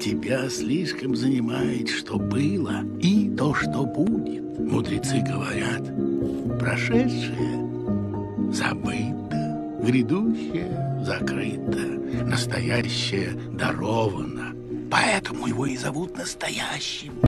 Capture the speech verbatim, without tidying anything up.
тебя слишком занимает, что было, и то, что будет. Мудрецы говорят, прошедшее забыто, грядущее закрыто, настоящее даровано. Поэтому его и зовут настоящим.